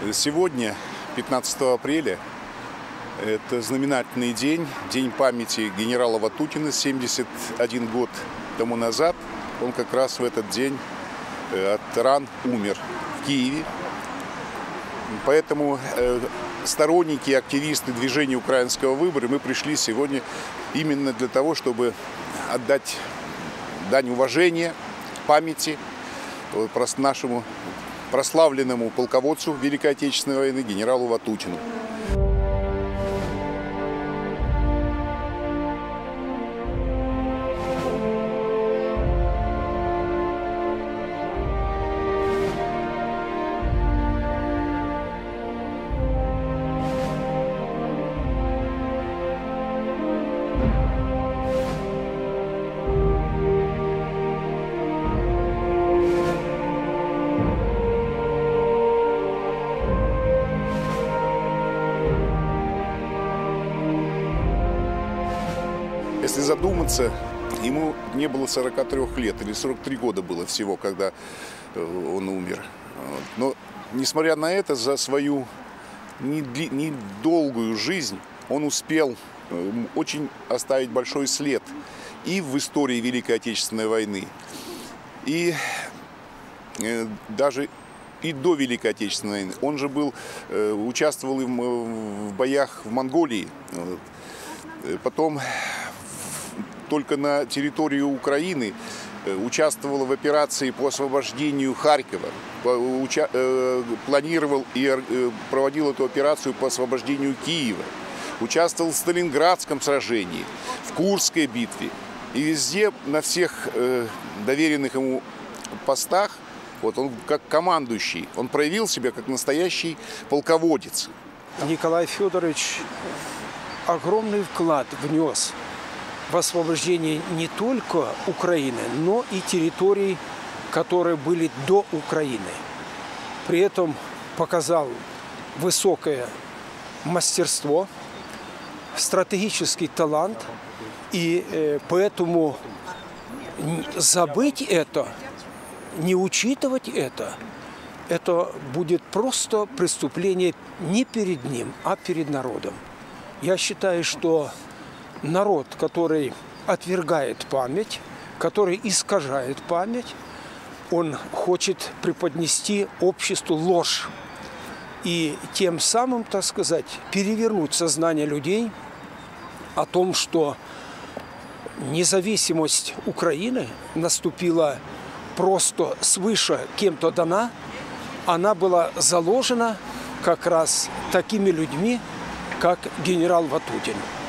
Сегодня, 15 апреля, это знаменательный день, день памяти генерала Ватутина. 71 год тому назад он как раз в этот день от ран умер в Киеве. Поэтому сторонники, активисты движения украинского выбора, мы пришли сегодня именно для того, чтобы отдать дань уважения, памяти нашему прославленному полководцу Великой Отечественной войны, генералу Ватутину. Если задуматься, ему не было 43 лет, или 43 года было всего, когда он умер. Но, несмотря на это, за свою недолгую жизнь он успел очень оставить большой след и в истории Великой Отечественной войны, и даже и до Великой Отечественной войны. Он же участвовал в боях в Монголии, потом только на территории Украины участвовал в операции по освобождению Харькова, планировал и проводил эту операцию по освобождению Киева, участвовал в Сталинградском сражении, в Курской битве. И везде, на всех доверенных ему постах, вот он как командующий, он проявил себя как настоящий полководец. Николай Федорович огромный вклад внес в освобождение не только Украины, но и территорий, которые были до Украины. При этом показал высокое мастерство, стратегический талант, и поэтому забыть это, не учитывать это будет просто преступление не перед ним, а перед народом. Я считаю, что народ, который отвергает память, который искажает память, он хочет преподнести обществу ложь и тем самым, так сказать, перевернуть сознание людей о том, что независимость Украины наступила просто свыше кем-то дана, она была заложена как раз такими людьми, как генерал Ватутин.